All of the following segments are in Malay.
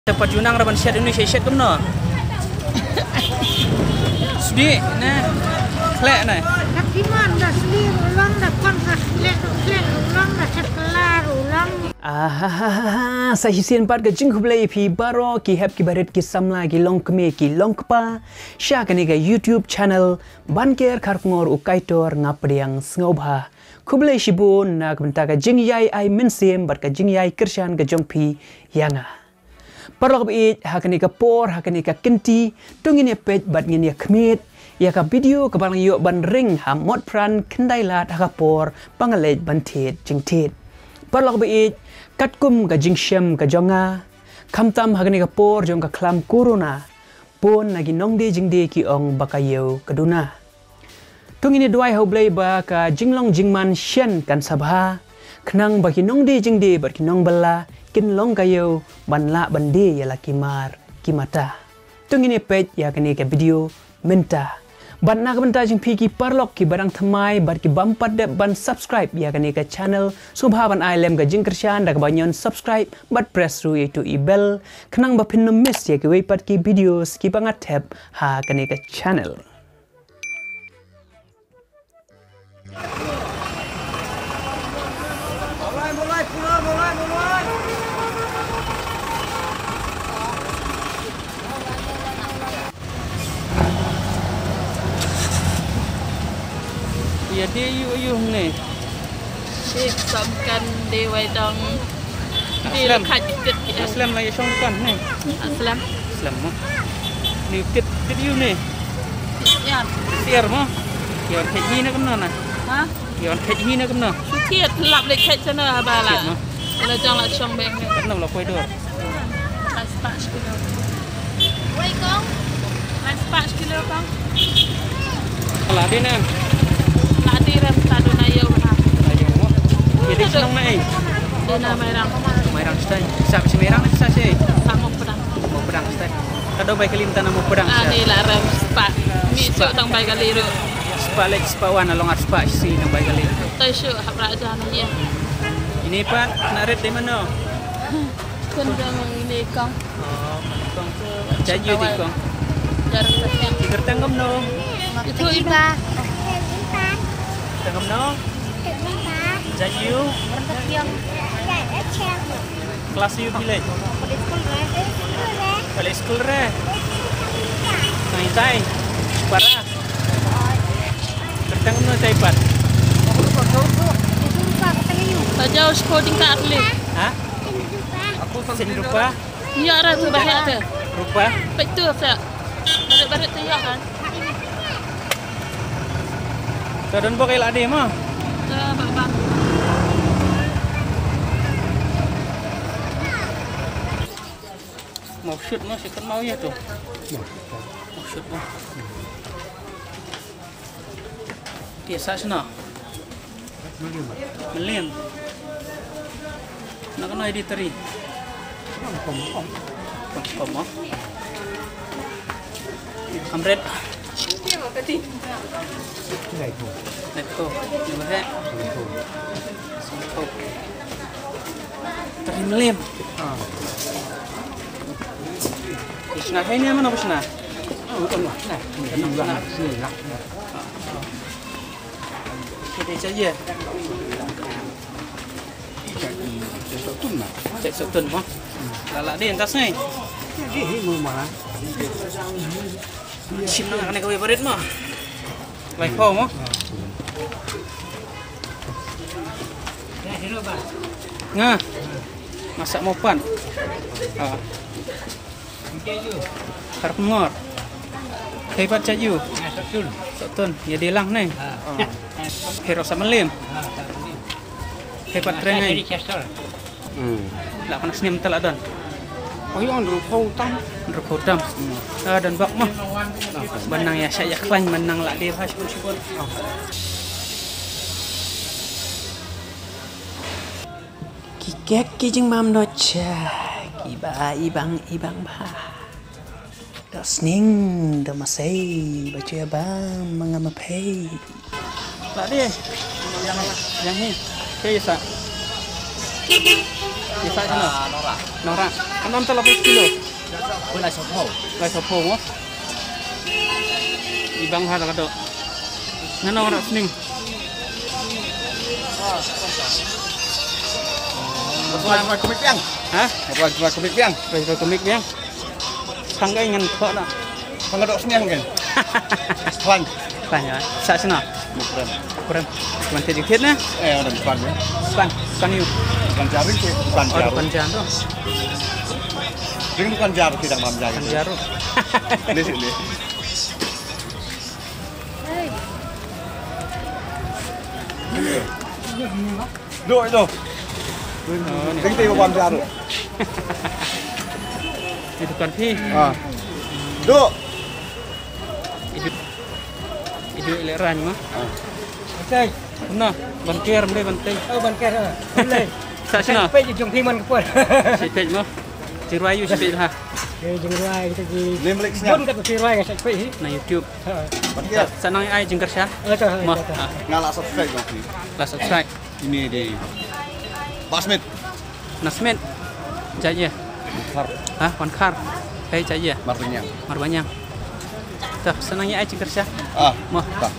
Tempat junang raban syat Indonesia syat kemana? Sudi, nah, klek nah. Kakiman dah seli ulang dah kon klek ulang dah sekelar ulang. Sa hisin part ga jing hublai phi baro ki hep ki baret ki samla ki long kme ki long kpa sha kani ga YouTube channel banker kharkngor ukaitor ngapriang sngaubha khublai shibun nak benta ga jing yai ai mensem bar ga jing yai kirshan ga jongphi yanga parlok bi hakani ka por hakani ka kinti tungin pej bat ngin ya khmit ya ka video ka bang yo ban ring ha mod pran kendai lat ha por pangalej ban thet jing thet parlok bi katkum ka jingshem ka jonga khamtam hagani ka por jong ka khlam corona pon nagi nongde jingde ki ong bakayo kaduna tungini duai hoblei ba ka jinglong jingman shen kan sabha khnang ba ki nongde jingde bar ki nong balla kin long kayo banla bande ya lakimar kimata tungini pej ya kani ka video menta banna ka benta jing ki parlok ki barang thamai bar ki bampat de ban subscribe ya kani ka channel subha ban ilem ka jing kershan da ka banyon subscribe but press ru itu bell khnang ba phin no miss ya ki wei pat ki videos ki bangat tab ha kani ka channel mulai ya dia yu ni samkan dewa dong Aslam ket Aslam lagi songkan ni Aslam mah ni ket yu ni ya tiar mah yon heji na kemna na ha yon heji na kemna tiệt lặp lịch hết cho nó bà là trong là trong bên này kan lo koi do dispatch kilo quay con dispatch kilo con ala dia na là đi ra ta đồ này yêu hả ayo mo jadi senang na đi na merang stai sab si merang sa si sama pedang mo pedang stai kado baik kelimtan mo pedang ah đi là ram spa mi chỗ tông bay kali rồi spalek spawan along spa si nang baik kali tôi sửa học lại cho nó nhé ini pak naret di mana con đang ini con kong jayu di kong jarang terlihat gertang no itu iba tengam no jayu kelas yu pilih pada school re nai tai para gertang no tai pat jauh coding kat leh ha sen rupa ya ra tu bahaya tu rupa betul tak barat tu ya kan dan pakai lah dia mah baba mau shoot mah sikat mau ya tuh mau shoot mah biasa sana melim nak kena editori kom amret Netko juga teri melim isna ini mana busna kita saja chạy sợi tuần không? Là đi tas nih. Chim nó này có bị mà. Lại phô mà. Nga. Masak mopan. Harap ngor. Hebat cayu. Sotun. Ya dilang nih. Hero sama lim. Hebat keren nih. Lah panas ni mental adan. Oh yang rukau tam. Dan bak mah. Benang ya saya klan menang lah dia syukur. kikek kijing mam no cha kiba ibang ba dasning da masai baca bang mengamapei Lah dia. Yang ni. Kayak sa. Biasa sana. Nora. Enam telur kilo. Lai sopo. Lai sopo mo. Ibang hal kado. Nana orang sening. Buat komik piang. Hah? Buat komik piang. Lai komik yang. Tangga ingin kok nak. Pengadok senian kan. Selang. Tanya. Sa sana. Bukan. Kurang. Mantai dikit na. Ada depan ya. Bukan you. Bukan jaring sih. Bukan Oh, jaring. bukan jangan. Ini bukan jaring tidak mam jaring. Bukan jarum. Di sini. Dua itu. Oh, ni. Tinggi bukan jaring. Itu kan pi. Ah. Dua. Itu ileran mah. Okey. Nah, banker boleh bantai. Oh banker. Boleh. Sa sana. Sampai je jom timan ke pun. Sipej mah. Cirayu sipej ha. Okey, jeng ruai kita pergi. Ini milik senian. Pun kata tirai dengan sampai. Na YouTube. Banyak. Sanang ai jengker syah. Betul. Mah. Ngalak subscribe nanti. Lah subscribe. Ini di Basmit. Nasmet. Jaya. Har Hah, wankar. Hai jaya. Martinyang. Marbanyang. Tah, senangnya ai jengker syah. Ah. Mah. Tak.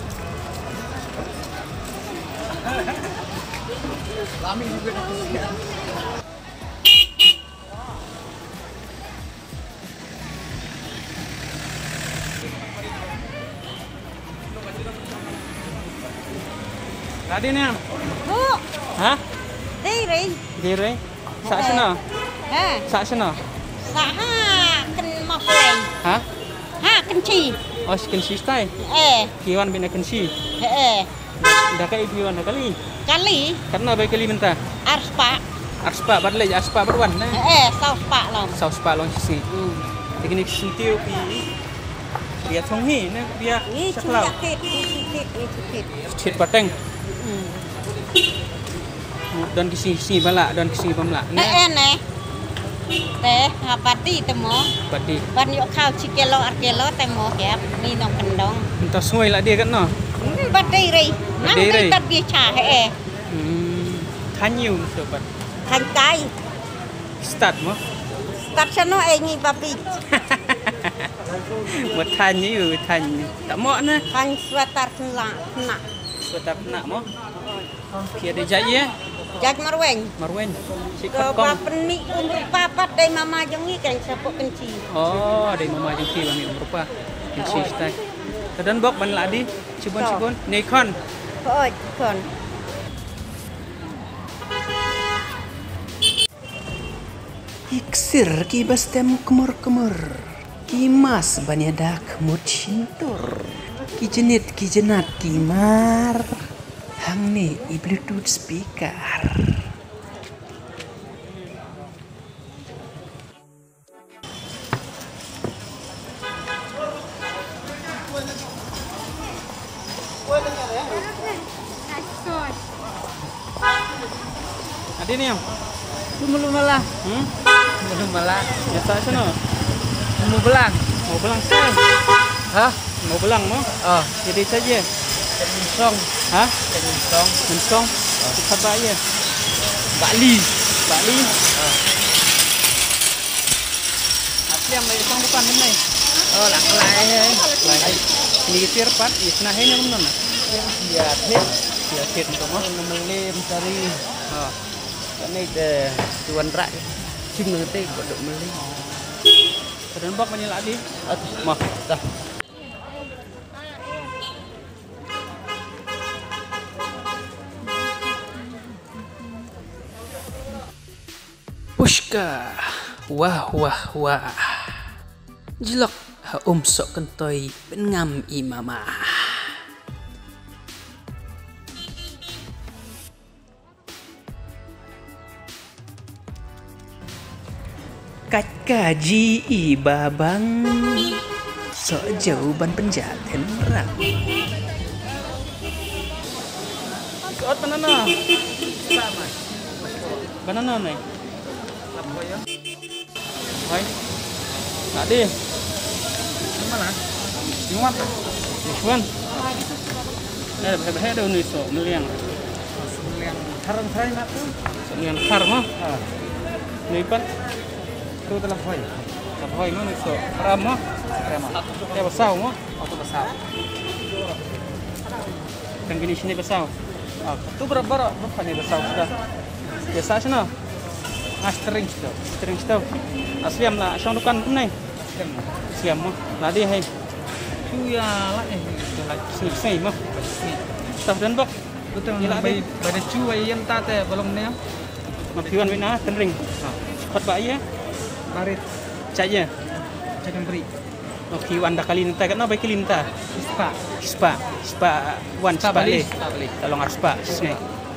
Tadi ni. Bu, Hah? diri. Dire. Sa sana. Ha, Sa sana. saha ken mau play. Hah? Ha ken chi. Oh, skin sistai. Kiwan bina kensi. Dah kai kiwan dah kali. Kali Karena baik kali minta. arspa. Arspa badle arspa berwan nah. Saus pak lom. Saus pa long sisi. Teknik sintiu pi. Dia thong hi nah dia Ni saklau. cukit. Cit pateng. Dan kisi bala dan kisi pamla. Nè. Teh ngapati temo. Pati. Ban yo khao chi kilo ar kilo temo kep ni nong kendong. Minta suai lah dia kan no. Bat diri. Nang Diri. diri tat dia cha Tanyu sobat. Thành tay. Start mo. Tat chano ngi papi. Buat tanyu tanyu. Tak mau nah. Thành sweater kena. Sudah nak mo. Kia dia jaya. Jak marweng. Marwen. Si Ke kong. papen ni umur papat dai mama jong ni kan sapok kenci. Oh, dari mama jengki bami rupa. Kensi stai. Dan bok ban ladi. Cibon. Nikon. Oi, kon. Iksir ki bastem kemur. Ki mas banyadak mutsintur. Ki jenat ki mar. Hang ni i Bluetooth speaker. Adi ni yang. Belum malah. Belum malah. Ya tak sana. Mau belang sai. Hah? Mau belang mo. Oh, Jadi saja. song. Hah? Song. Mencong. Apa ya? Bakli. Asli yang mai song bukan ni. Oh, lak lai. Lai. Ini getir pat, isna hen yang mana? Ya, thep. Ya kit tu mo. Melim cari. Oh. Ini de tuan rak. Cing nanti kodok melim. Dan bok menyelak di. Mah. Dah. Pushka. Wah. Jilok ha sok kentoi bengam imama. Kaji babang sok jauh ban penjaten rang. Oh, banana. Banana ni. Hai. Tadi. Mana? Nyuat. Nyuat. Beheh dah ni so meliang. Harang saya nak tu. Dengan kar mah. Ni pan. Tu telah hoi. Tập hoi mah so. Ram mah. Ya basau mah. Auto besar. Kan gini sini basau. Tu berapa ni basau sudah. Biasa sana. String tu. Asliam lah, asal dukan pun ni. Asliam mah. Ladi hai. Tu ya lah Sini mah. Staf dan bok. Betul lah. Pada cu yang tate belum ni. Mapiwan wina tenring. Cepat baik ya. Barit. Caja. Jangan beri. Okey, anda kali ni tak nak baik kali ni tak. Spa wan spa le. Tolong spa sini.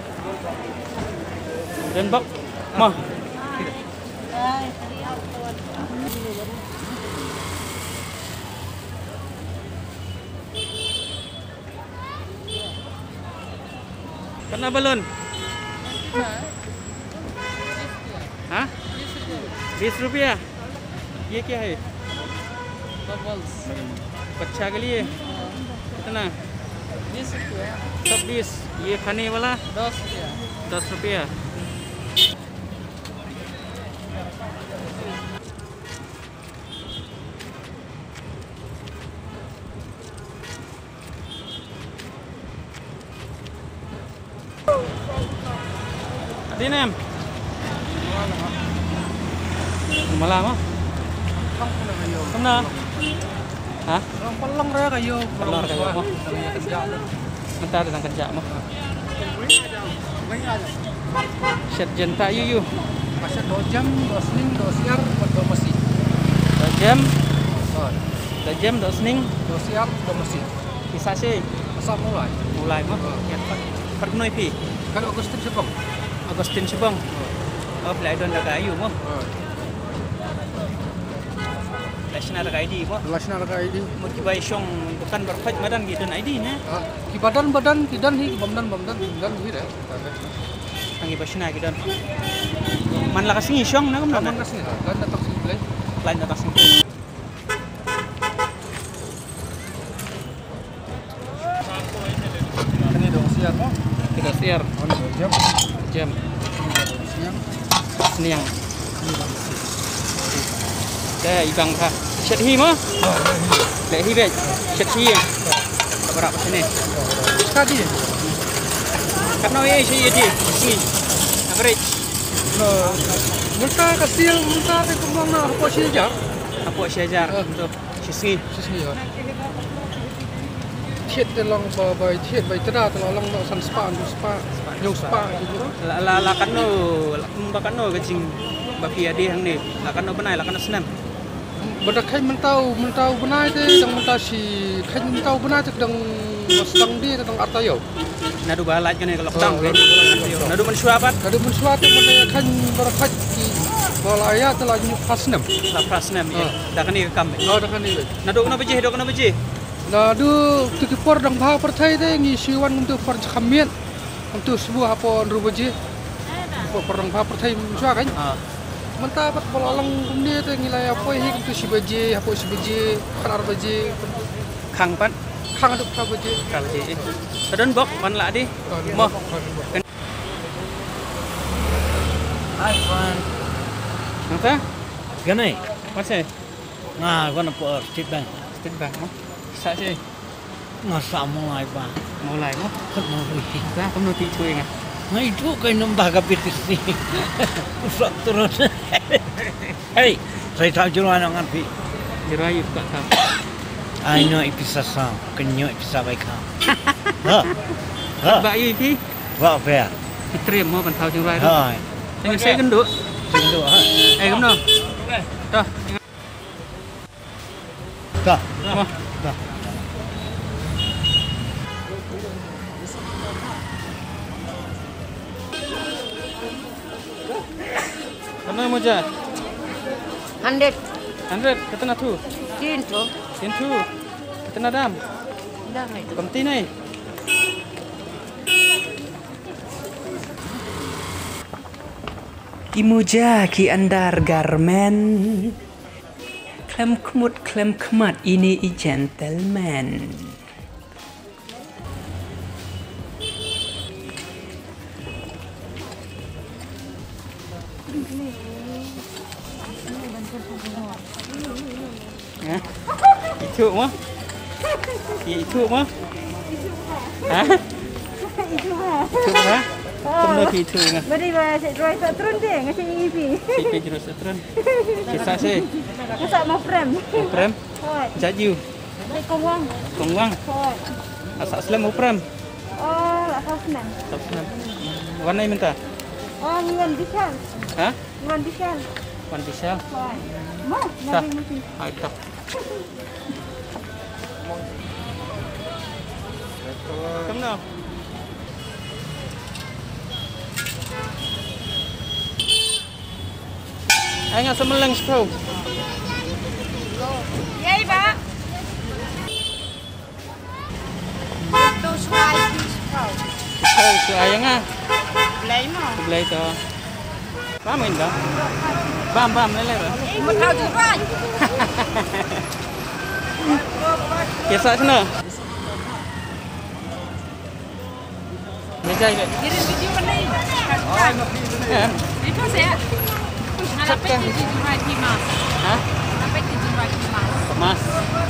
Dan bok. Mah. Kenapa balon? हाँ 20 रुपया ये क्या है Bubbles. बच्चा के लिए कितना 20 rupiah. सब 20 ये खाने वाला 10 rupiah. 10 रुपया Đi em malam ah không nào hả Pelong raya kayo. Pelong kayo mo. Bentar datang kerja mo Syed jenta yu Masa 2 jam, 2 sening, 2 siar, 2 mesin. 2 jam 2 jam 2 sening 2 siar, 2 mesin. bisa sih Masa mulai. mulai mo Pergi noi pi Kan Agustin Sepong. Agustin Subang oh pelai don daga ayu mo National ID mo National ID. mo kibai syong bukan berfaj madan gitu ID nya Ki badan kidan hi bamdan hi re. ang iba siya gitu man lakas ni syong na Kaman kumna kasi dan datang sini play. lain datang sini Kani dong siar mo. kita siar On 2 jam. jam Siang. seniang đây ibang ka set hi mo le hi be set hi berapa sini Tadi. kan no ye sih di sini average Multa kasil, multa ke kumang na apa sih jar? apa syajar untuk sisi Sisi ya. Thiet te long ba thiet ba tada te long no san spa no spa. Yo spa gitu. la kan no kan no kecing bagi adi hang ni la kan no benai la kan no senam Bada khai mentau benai te dang mentau si khai mentau benai te dang stang di te dang artayo. nadu balat kan kalau tang nadu man shuabat Kada mun suatu mana khai bara khai ki balaya te la nyu pasnem. la prasnam dah kan ni kam No dah kan ni. nadu kena beji Na du tu ki por dang bha par thai te ngi siwan untuk por khamien. Untuk sebuah apa rubaji. Por dang bha par thai sua kan. Mentah pat bolalang kumdi te ngilai apa hi untuk si baje, apa si baje, kanar baje, khang pan khang aduk ka baje. khang beji dan bok man la di mo Hai Fan, nata ganai. masih Nga gua na po State Bank. State Bank mo sa sih Nga sa mulai ba. mulai mo Kat mo ri. sa kamu ti cuy nga Nga itu kay nang baga pitis ni. Usap turun. Hey, saya tahu juruan ang api. dirayu ka kam Ay no ipisa sa kanyo ipisa kay ka. Ha. Ha. ba yu pi Wa pa. Itrim mo ban thau jung rai Hai. dengan saya genduk Sindo ha. kamu no dah Ta. mo Ta. kamu mau jah 100 100 कितना थू 300 3 कितना दाम dah itu कमती नहीं Imuja ki andar garmen klem kemut ini i gentleman Itu mah. Itu mah. Hah? Itu mah. Itu mah. Tumno itu ngah. Beri ba saya dry terun deh ngasih ipi. Sipe jero setron. Kisah sih. Masa mau frame. Prem. Hoi. Jaju. Đây công quang. Kongwang. Hoi. Asa Islam prem. Oh, là sao nè. Sabnan. Warna minta. Oh, nguồn đi sang. Hah? Nguồn đi sang. Wan bisa. Hoi. Mau, Tah. nabi mesti. Hai tak. Kemana? Ai ngah semeleng sekau. Vậy ba. Tôi xoay đi sao. Sekau ke ayang ah. Lấy mà. Sebelah itu. Bam ini dah. Bam lele dah. Một thao thứ hai. Kisah sana. Meja ini. Jadi video mana ni? Itu saya. Dapat dijual di mas. Hah? Dapat dijual di mas. Mas.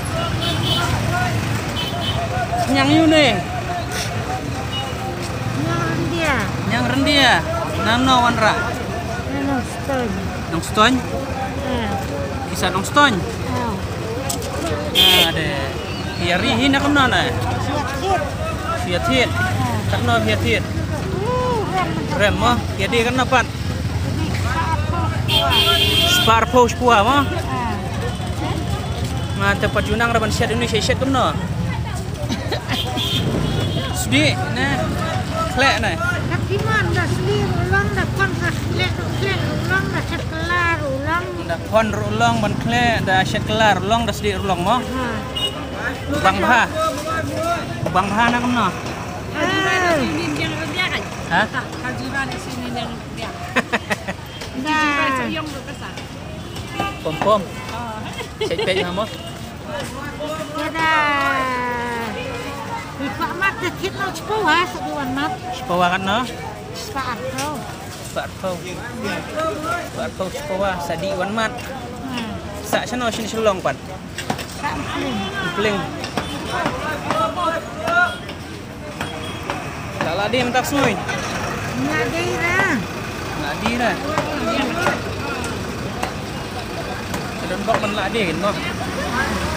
Nyang yu ni. Ngon dia. Nyang rendia. Nano wanra. Nó stone. Nong stone. Kisah nong stone. Ada. Hiari hina kena na. Siap. Fiat. Tak no fiat. Rem mah. Jadi kena pan. Spar post puah mah. Mà tempat junang raban syat Indonesia syat kemna. Sudi nè. Klek nè. Tapi mana sendiri ulang dah kon klek ulang dah sekelar ulang. Da kon ulong ban klek da syat kelar ulong da sedi ulong mah. Bang Bah. Bang Bah nak kemna. Ini yang rendah kan? Hah? Kajian di sini yang rendah. Dah. Itu yang besar. Pom. Syat pek mah. Ya dah. Pak mat detik nak sepuluh seduan mat. Sepawa kan no. Sepaat kau. Pak pau sepawa sadi wan mat. Sa chano sini sulong pan. Tak mungkin. Peling. Tak ladi mentak sui. Nggak ada dah. Ladi dah. Dan bak man ladi kan no.